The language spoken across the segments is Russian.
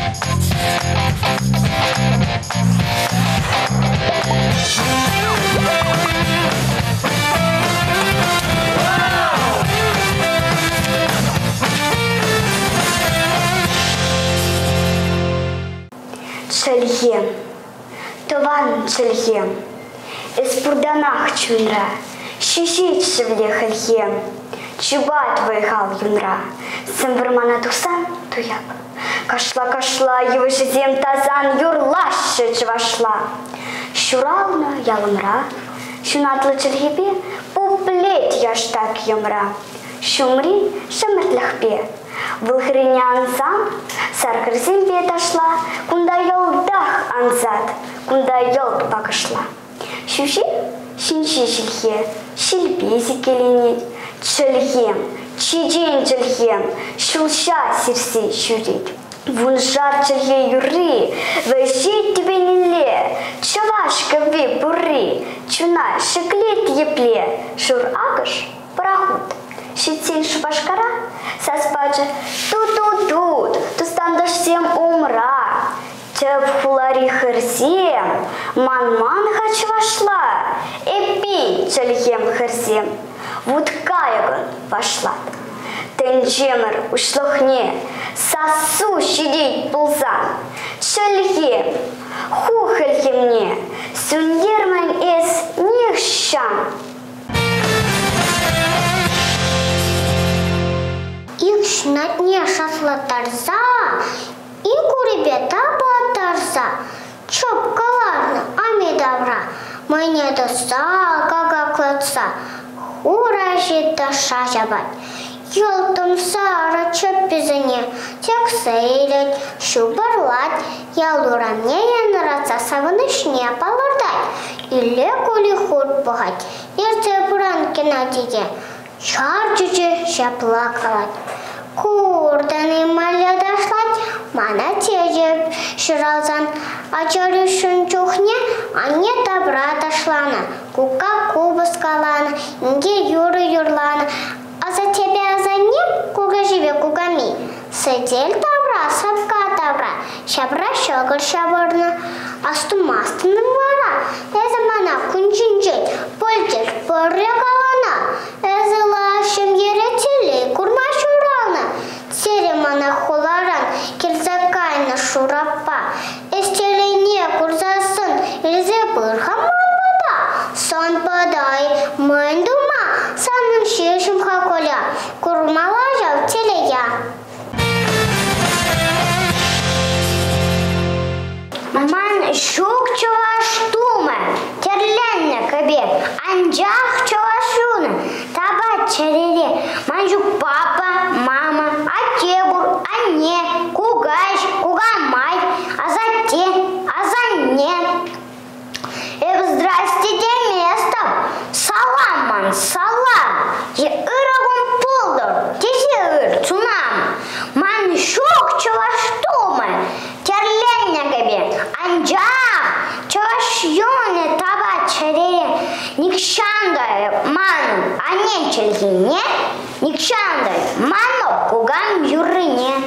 Чельем, тован чельем, из бурданах чунра, щищит шевле хельем, чубат выехал юнра, симвермана тусан туяк. Кашла, его же зем тазан юрлаще чвашла. Щурална ялымра, щунатлы чельгебе, пуплет яштак юмра. Щумри шемертлахпе. Вылхриня анзан, саркарзим дошла, кунда йолдах анзат, кунда йолд покашла. Щужи, щинчи жилье, щильбези келенет, чельем, чиджин чельем, щулша сирси щурит. Вунжар челье юри, вэжит тебе неле, чавашка ви бури, чуна шеклет епле, шур агаш парахут. Щитин шубашкара, саспача тут, тустандаш всем умра. Теп хулари херсем, ман хач вошла, эпи чельем херсем, вот каяган вошла. Тенджемер ушлохне, сосу щадить пулзан, чельем, хухелье мне, сундерман из нихщан. Их на дне шасла тарза, и куребета тарза. Чоп каларна, ами добра, мне доса, как клаца, уражит доша жабать. Йолтом сара чопизане, тек сейлет, шубарлать, ялура мне янраца саванышне палардать, или кули худ богать, ерте буранки на диде. Чарчуче шаплакалать. Курданы маля дошлать, мана теже ширалзан. А чарюшун чухне, а не добра дошлана. Кука куба скалана, инге юры юрлана. А за тебя за ним, куга живе кугами. Сидель добра, сапка добра, шабра щегол шаборна. Астумастын вара, эза мана кунчинчет, польтер порекалана. Эза лашым еретели, курма шурална. Серемана хуларан, кирзакайна шурапа. Эстелене курзасын, илзе пырхаман вода. Сон подай, мэн дума, санын шешим хаколя. Курмала жал телея. Маман шук чуваш тума, терленне кабе, анджах чувашуна, таба черере, манжук папа, мама, атебур, анне, кугаш, кугамай, азанне. Здрастите местом, салам, салам, я ирагун пулдор, тиси ир, цунам, ман шук чуваш тума, терленне кабе, анджах чуваш юне, таба черере, никшанда ману, анне чельгине, никшанда ману, кугам юрыне.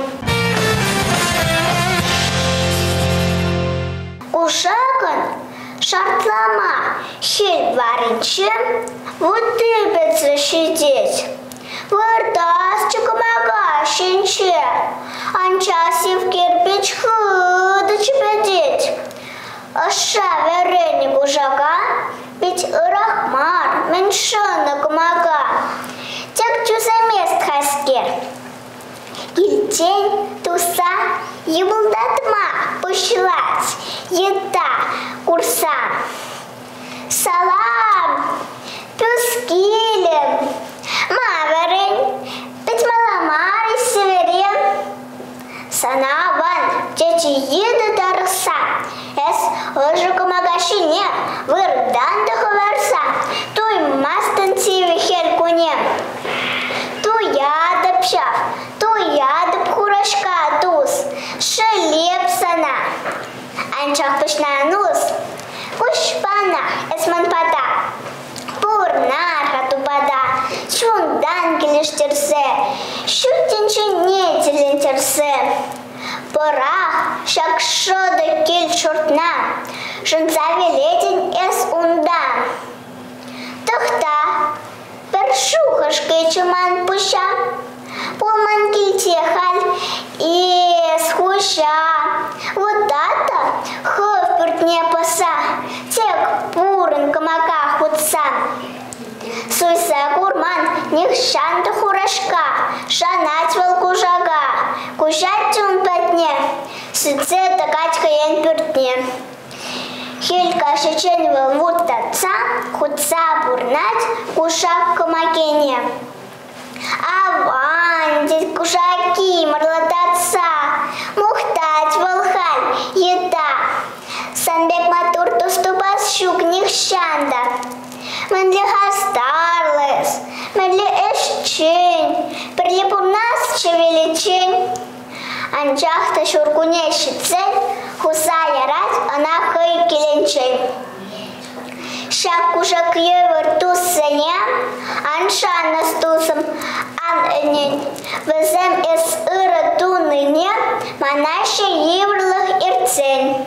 Ушакан шартлама, щель варенчем, вот дыбится щадеть. Вырдас чукамага щенче, анчаси в кирпич хыда чепедеть. Аша верени бужага, ведь рахмар меньшана кумага. Тек чуса мест хаскер. Ильтень, туса, ебулдатма, пушлать, еда, курса. Салам, пюскилем, маверень, пять маламари северен. Санаван, чечи еда дарса, эс ложука магашине, вырдан доховерса, туй мастантиве хелькуне. Туя допшав, туя допхурашка туз, шелепсана. Анчах пышна нус, кушпана эсманпата, пурна хатупада, шундан килиштерсе, шутинчи не телинтерсе. Pora shak shoda kil shortna, shunzavi ledin es undan. Тухта, першухашкой чуман пуща, полман кильтехаль и схуща. Вот это ховпурт не поса, тек пурын камака худса. Суйса гурман, них шанта хурашка, шанать волку жага, кушать чун патне, суце такачка ен пюртне. Хелька шеченвел вот отца, худца бурнать, кушак камакене. Аван, здесь кушаки, марлататца, мухтать волхаль, еда. Санбек матур туступас щук них шанда. Менли хастарлес, менли эшчень, прилипурнас чевеличень. Анчахта шуркуне щицель, хусая рать, она хай киленчень. Шак кушак евер туссене, аншан настусом, ан энень. Везем эс ыра туныне, манаше еврлых ирцень.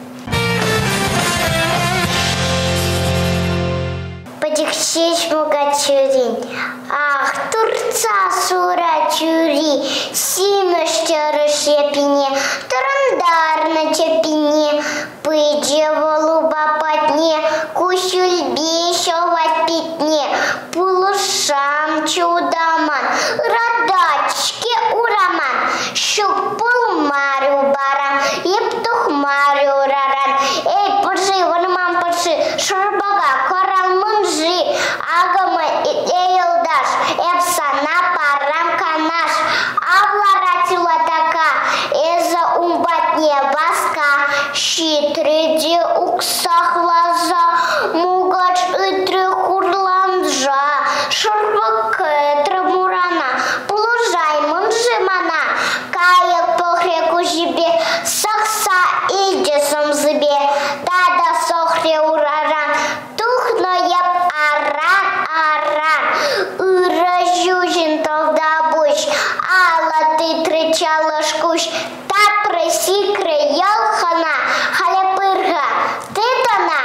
Подихчись мугачурин, ах, турца сура чури, симеште рушепине, тарандар на чепине, пыджи волуба патне, кущульби шовать питне, пулушам чудаман, радачки ураман, щук пулмарю баран, ептух марю раран, эй, пыржи, ванман пыржи, шарбага, корал мунжи, агама эйлдаш, эпсана парам канаш, авларатила така, эза умбатне баска, щитриди уксах лаза, мугач итры хурланжа, шарбака трамурана, полужай мунжи мана, каяк похреку жибе, сахса идесом зыбе, тада сохре ураран, тухно яб аран, ыражужин толдабуш, ала ты трычала шкуш, та просикре ялхана, халяпырга, ты тона.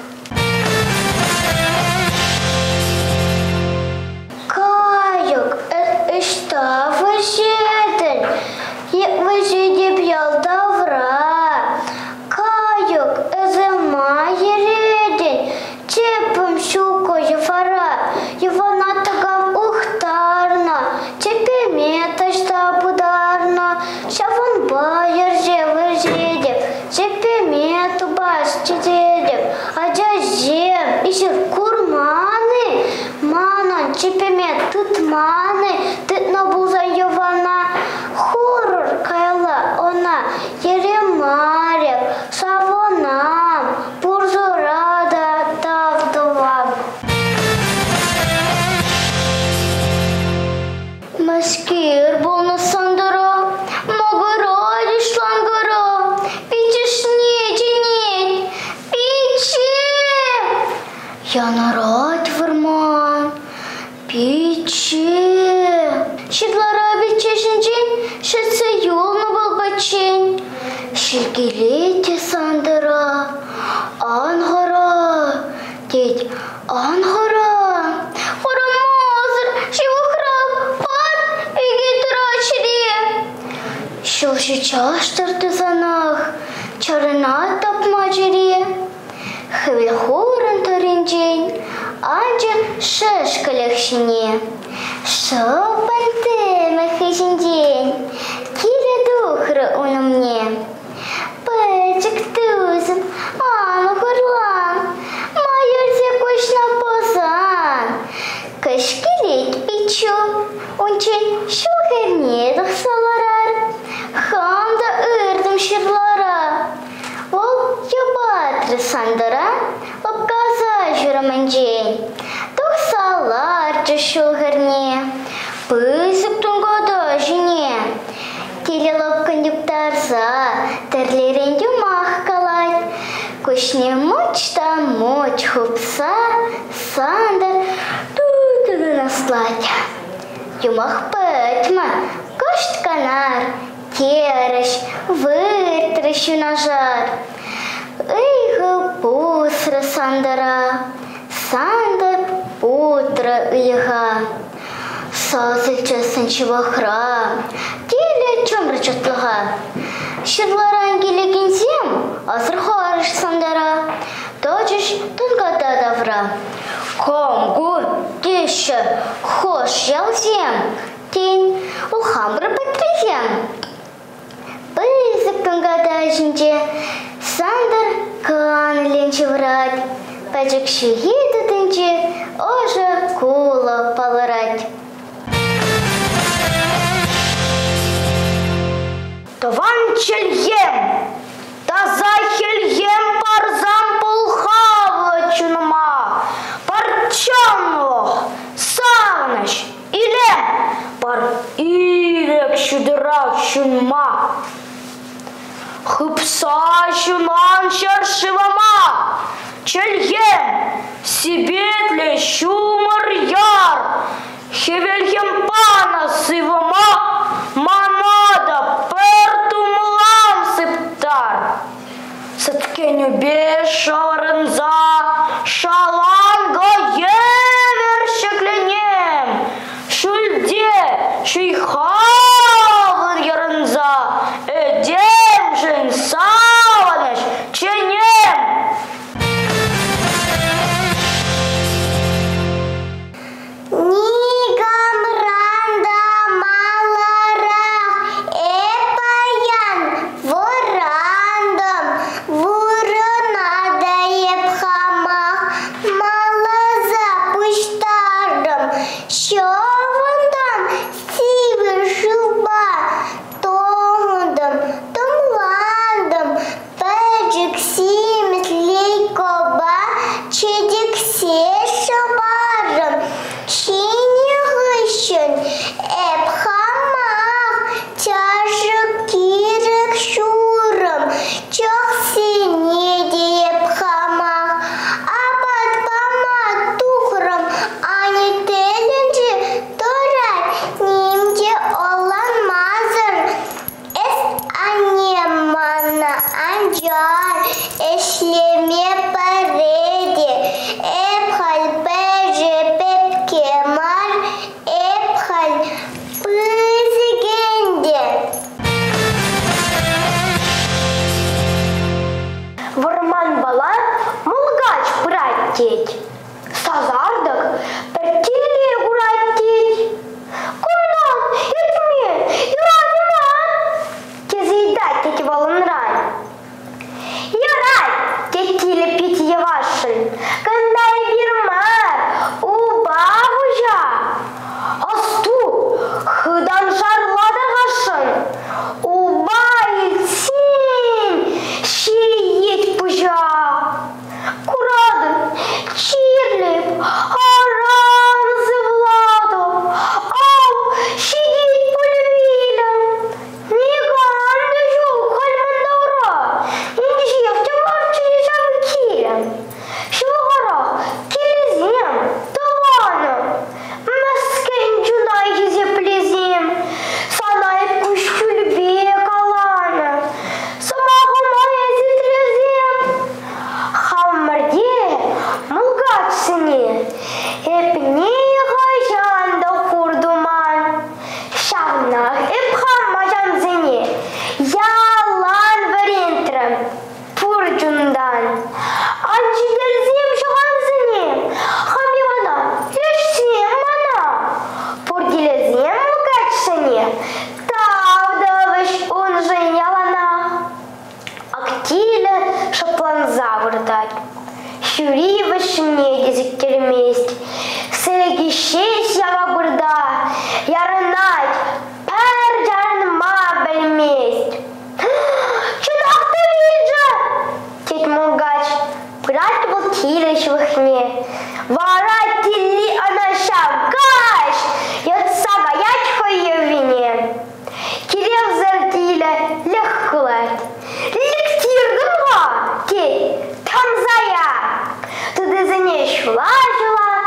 Каюк, что вы житель? Вы жидеб ялдавра. Каюк, эзема ередень, чепом щуку ефара, Ивана тагам ухтарна, чепе мета штабударна, шавон байер жевы жидеб, чепе мету баш чедеб, аджа жем, ишер курманы, манан, чепе мет тытманы, тытна буза Ивана, хорор кайла она, еремарев, савонам, бурзурада тавдувам. Маскир был на сандара, могоради шлангара, пичешь не пичи. Я нарад варман, пичи. Щедлара бичешенчен, шеце юлну балбачен, шелгелете сандара, ангара, деть ангара, хорамазыр, шивухраб, пат, вегетрачеде. Шоши чаштырды занах, чарына тапмачере, хвел хорын таринчен, анче шешкалякшине. Шопан темы хышинчен, кире духры уну мне. Пэчик тузым, ама хурлан, майорзе кушна позан. Кашкелет пичу, унчен шухерне дохсаларар, хамда ырдым ширлара. Ол юбатры сандара, лапказа жураманчен. Дохсалар шухерне, пысык тунгода жіне. Телелоп кондуктарса, терлерен юмах калать. Кушне мочта моч хупса, сандер тутыды наслать. Юмах пэтма, кошт канар, тереш, вытращу на жар. Ыйга пусра сандара, сандар утро ыйга. Сазылча сынчыва хра, теле чомры чатлыга. Шырларан келегенсем, азыр харыш сандара, точыш тынгада давра. Комгу, тише, хош ялзем, тень, улхамбры патризем. Пызык тынгада жинже, сандар кан ленче врать, пәжік шүйеді тінче, ожа кула палырать. Тован чельем, таза хельем парзам полхавла чунма, парчанлох, савнаш, илем, пар ирек шудырак чунма. Хыпса чунан шаршивама, чельем, сибетле шумар яр, хевельем пана сивама, мамада пертумлам септар. Саткеню бешарынза, шаланга евер шекленем, шульде шейхавын ярынза, эдем жын саваныш ченем. Сазардак, пертили уратить. Кунам, етме, юрадиман. Кезейдать тети волынрай. Ярай, тетили питье ваши. Кандай бирмар, убавужа. Асту, хыдан шарлада гашын. Убай син, шиет пужа. Курадын, чирлеп, арамзы владу, ау, шидит пульвилем. Неганды жук хальмандаура, инжев тямар чижам килем. Швара, келезем, таваным, мәскен жунай гезе плезем, санай пущульбе каланы, самағыма езетрезем. Хаммарде мулгатсыне, эпне гажанда хурдуман, шавнах эпхамма жанзыне, ялан варентрем, пурджундан, анчиделзем шағанзыне, хамивана, лешсем мана, пургелезем мулгатсыне, тавдавыш унжын ялана, актиле шапланза вырдать. Шури вышне дезектерместь, сыргишесь ява бурда, ярынать, пэр жарнма бельместь. Чудак-то виджа! Теть Мулгач, брать был тилищ в ихне, вара тили анаша гаш, йотса гаячко ее вине. Кирилл зартиля легклать, лектир гынга, теть, там зая. Туды за ней шула-жула,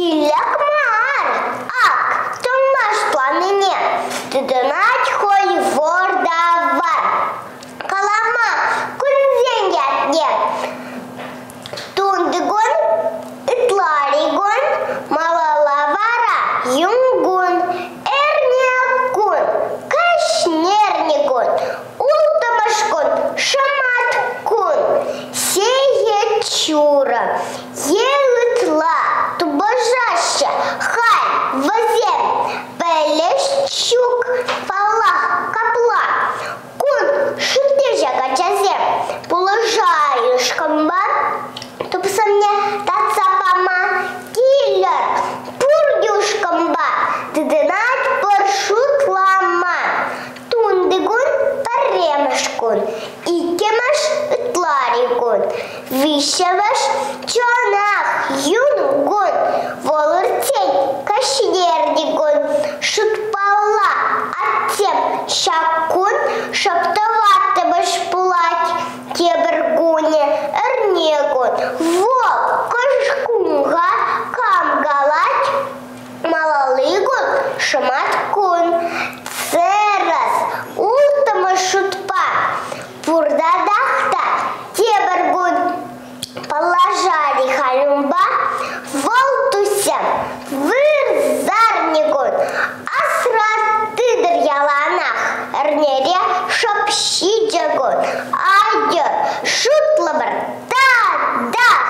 Bilakmar, ak, tümlaş planine, tüdünat koy vorda var. Kalama, kunzen yatne, tundigun, itlarigun, malalavara, yungun, erniakun, kaşnernikun, ultamashkun, шаматкун, сея чура, елытла, тубажаща, хай, вазем, пелещук, палах, капла, кун, шутежа, качазем, положаешь комбат, тупсамне, тацапама, киллер, пурдюш комбат, тыдынат паршут лама, тундыгун, паремешкун, икемеш, итларикун, вишевеш, чонах, юнгун, волыртень, кашнердикун, шутпала, аттем, шакун, шаптоватыбыш пулать, тебергуне, эрнегун, вол, кашкунга, камгалать, малалыгун, шаматкун, церас, ултама шутпа, пурдадахта, тебергун, положали халюмба, волтусям, вырзарнигун, асратыдыр яланах, эрнере шапшиджагун, айдер, шутлабыр, та-дах.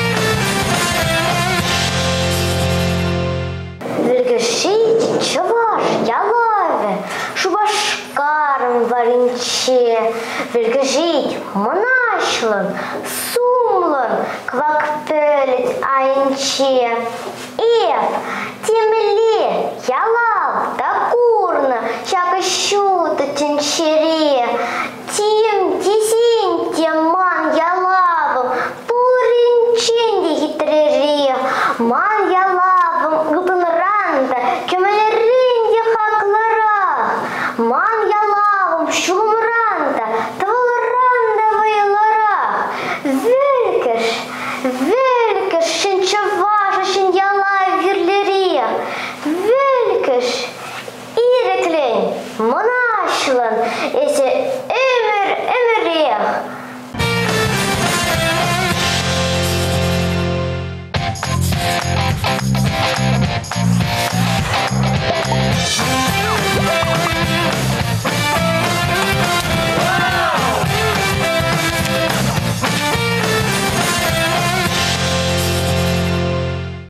Вельгешить чаваш ялаве, шубашкарым варинче, вельгешить монашлан, сумлан, квакпелит айнче. Эп, темле, ялав, да курна, чака щута тенчере, тим, тисин, теман ялавым, пуринченде хитрере, ман ялавым, гыпынранда, кемелеринде хаклара, ман ялавым, шумранда, твалранда вайлара, велькеш, шинчаважа, шин ялав верлере, велькеш, иреклень, монашлан, эсе эмерех. Thank you.